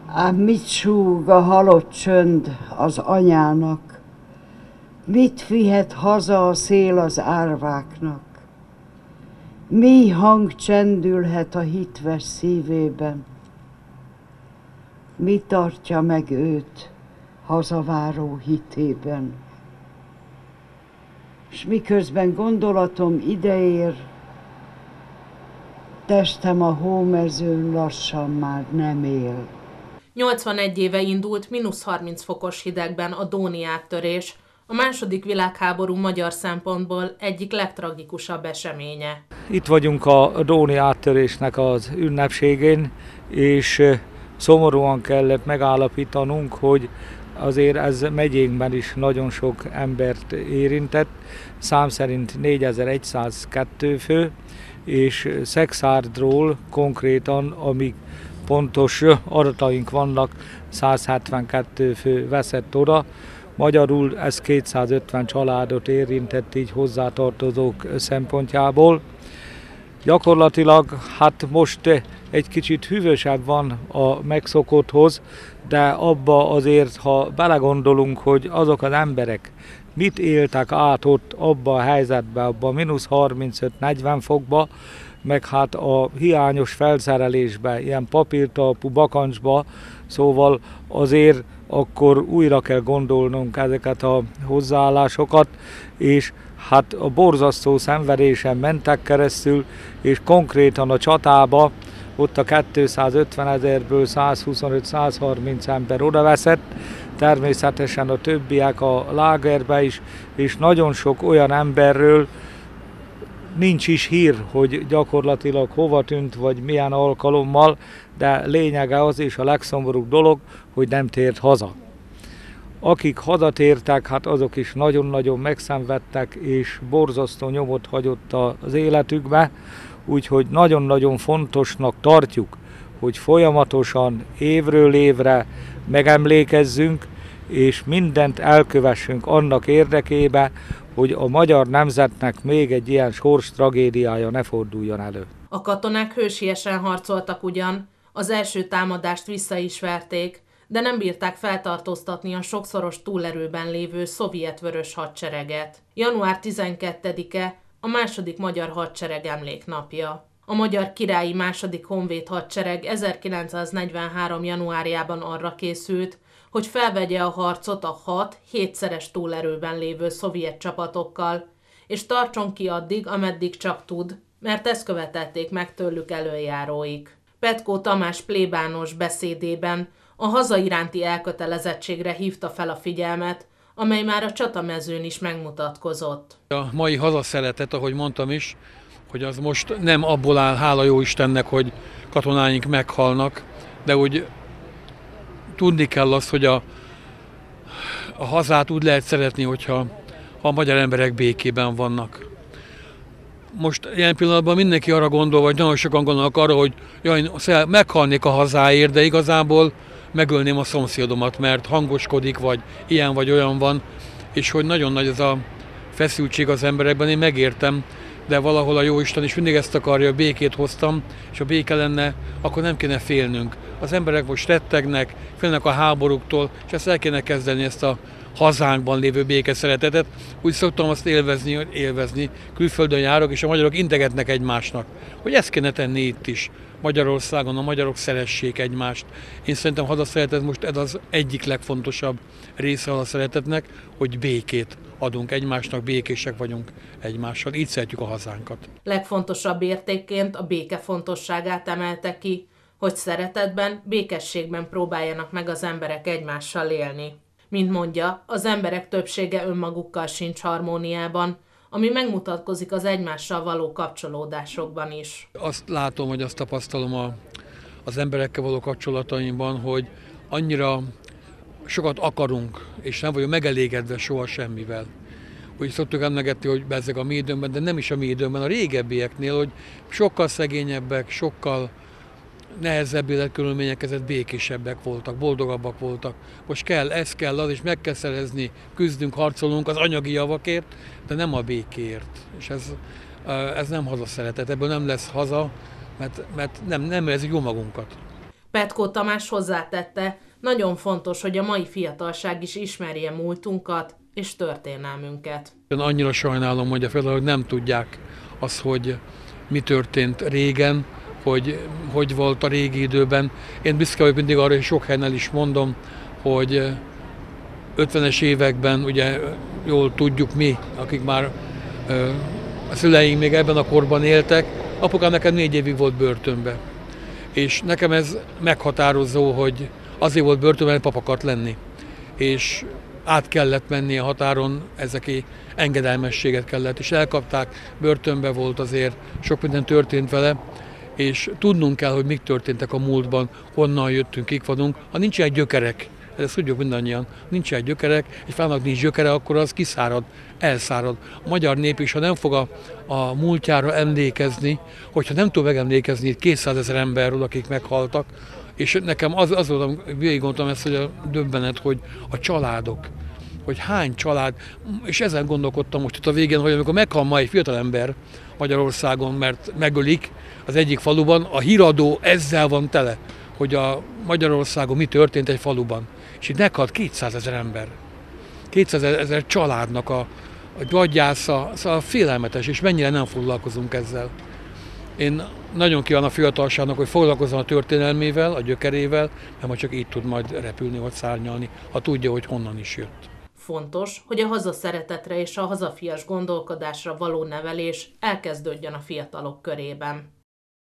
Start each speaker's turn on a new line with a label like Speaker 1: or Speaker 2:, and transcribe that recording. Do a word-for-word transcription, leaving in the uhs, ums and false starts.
Speaker 1: Ám mit súg a halott csönd az anyának? Mit vihet haza a szél az árváknak? Mi hang csendülhet a hitves szívében? Mi tartja meg őt hazaváró hitében? S miközben gondolatom ideér, testem a hómezőn lassan már nem él.
Speaker 2: nyolcvanegy éve indult mínusz harminc fokos hidegben a dóni áttörés, a második világháború magyar szempontból egyik legtragikusabb eseménye.
Speaker 3: Itt vagyunk a dóni áttörésnek az ünnepségén, és szomorúan kellett megállapítanunk, hogy azért ez megyénkben is nagyon sok embert érintett, szám szerint négyezer-száz-kettő fő, és Szekszárddról konkrétan, amíg pontos adataink vannak, száz hetvenkettő fő veszett oda. Magyarul ez kétszázötven családot érintett így hozzátartozók szempontjából. Gyakorlatilag hát most egy kicsit hűvösebb van a megszokotthoz, de abba azért, ha belegondolunk, hogy azok az emberek mit éltek át ott abba a helyzetbe, abba a mínusz harmincöt-negyven fokba, meg hát a hiányos felszerelésbe, ilyen papírtalpú bakancsba, szóval azért akkor újra kell gondolnunk ezeket a hozzáállásokat, és hát a borzasztó szenvedésen mentek keresztül, és konkrétan a csatába ott a kétszázötven ezerből százhuszonöt-százharminc ember odaveszett, természetesen a többiek a lágerbe is, és nagyon sok olyan emberről nincs is hír, hogy gyakorlatilag hova tűnt, vagy milyen alkalommal, de lényege az és a legszomorúbb dolog, hogy nem tért haza. Akik hazatértek, hát azok is nagyon-nagyon megszenvedtek, és borzasztó nyomot hagyott az életükbe, úgyhogy nagyon-nagyon fontosnak tartjuk, hogy folyamatosan évről évre megemlékezzünk, és mindent elkövessünk annak érdekébe, hogy a magyar nemzetnek még egy ilyen sors tragédiája ne forduljon elő.
Speaker 2: A katonák hősiesen harcoltak ugyan, az első támadást vissza is verték, de nem bírták feltartóztatni a sokszoros túlerőben lévő szovjet vörös hadsereget. január tizenkettedike a második magyar hadsereg emléknapja. A Magyar Királyi második Honvéd Hadsereg ezerkilencszáznegyvenhárom. januárjában arra készült, hogy felvegye a harcot a hat-hétszeres túlerőben lévő szovjet csapatokkal, és tartson ki addig, ameddig csak tud, mert ezt követelték meg tőlük előjáróik. Petkó Tamás plébános beszédében a haza iránti elkötelezettségre hívta fel a figyelmet, amely már a csatamezőn is megmutatkozott.
Speaker 4: A mai hazaszeretet, ahogy mondtam is, hogy az most nem abból áll, hála jó Istennek, hogy katonáink meghalnak, de úgy tudni kell azt, hogy a, a hazát úgy lehet szeretni, hogyha ha a magyar emberek békében vannak. Most ilyen pillanatban mindenki arra gondol, vagy nagyon sokan gondolnak arra, hogy jaj, meghalnék a hazáért, de igazából megölném a szomszédomat, mert hangoskodik, vagy ilyen vagy olyan van, és hogy nagyon nagy ez a feszültség az emberekben, én megértem, de valahol a Jóisten is mindig ezt akarja, békét hoztam, és ha béke lenne, akkor nem kéne félnünk. Az emberek most rettegnek, félnek a háborúktól, és ezt el kéne kezdeni, ezt a hazánkban lévő békeszeretetet. Úgy szoktam azt élvezni, hogy élvezni. Külföldön járok, és a magyarok integetnek egymásnak, hogy ezt kéne tenni itt is. Magyarországon a magyarok szeressék egymást. Én szerintem hazaszeretet most ez az egyik legfontosabb része a szeretetnek, hogy békét adunk egymásnak, békések vagyunk egymással, így szeretjük a hazánkat.
Speaker 2: Legfontosabb értékként a béke fontosságát emelte ki, hogy szeretetben, békességben próbáljanak meg az emberek egymással élni. Mint mondja, az emberek többsége önmagukkal sincs harmóniában, ami megmutatkozik az egymással való kapcsolódásokban is.
Speaker 4: Azt látom, hogy azt tapasztalom a, az emberekkel való kapcsolataimban, hogy annyira sokat akarunk, és nem vagyunk megelégedve soha semmivel. Úgy szoktuk emlegetni, hogy bezzeg a mi időmben, de nem is a mi időmben, a régebbieknél, hogy sokkal szegényebbek, sokkal nehezebb életkörülmények között békésebbek voltak, boldogabbak voltak. Most kell, ez kell, az, és meg kell szerezni, küzdünk, harcolunk az anyagi javakért, de nem a békéért. És ez, ez nem hazaszeretet, ebből nem lesz haza, mert, mert nem, nem érezzük jó magunkat.
Speaker 2: Petkó Tamás hozzátette, nagyon fontos, hogy a mai fiatalság is ismerje múltunkat és történelmünket.
Speaker 4: Én annyira sajnálom, hogy a fiatalok nem tudják azt, hogy mi történt régen, hogy hogy volt a régi időben. Én büszke vagyok mindig arra, hogy sok helyen el is mondom, hogy ötvenes években, ugye jól tudjuk mi, akik már a szüleink még ebben a korban éltek, apukám nekem négy évig volt börtönbe. És nekem ez meghatározó, hogy azért volt börtönben, mert pap akart lenni. És át kellett menni a határon, ezeki engedelmességet kellett, és elkapták, börtönbe volt azért, sok minden történt vele, és tudnunk kell, hogy mik történtek a múltban, honnan jöttünk, kik vagyunk. Ha nincsenek gyökerek, ezt tudjuk mindannyian, nincsenek gyökerek, egy fának nincs gyökere, akkor az kiszárad, elszárad. A magyar nép is, ha nem fog a, a múltjára emlékezni, hogyha nem tud megemlékezni itt kétszázezer emberről, akik meghaltak, és nekem az, az volt, végig gondoltam ezt, hogy a döbbenet, hogy a családok, hogy hány család, és ezen gondolkodtam most itt a végén, hogy amikor meghal ma egy fiatalember Magyarországon, mert megölik az egyik faluban, a híradó ezzel van tele, hogy a Magyarországon mi történt egy faluban. És itt meghalt kétszázezer ember. kétszázezer családnak a, a gyógyásza, szóval félelmetes, és mennyire nem foglalkozunk ezzel. Én nagyon kívánom a fiatalságnak, hogy foglalkozzon a történelmével, a gyökerével, mert majd csak így tud majd repülni vagy szárnyalni, ha tudja, hogy honnan is jött.
Speaker 2: Fontos, hogy a hazaszeretetre és a hazafias gondolkodásra való nevelés elkezdődjön a fiatalok körében.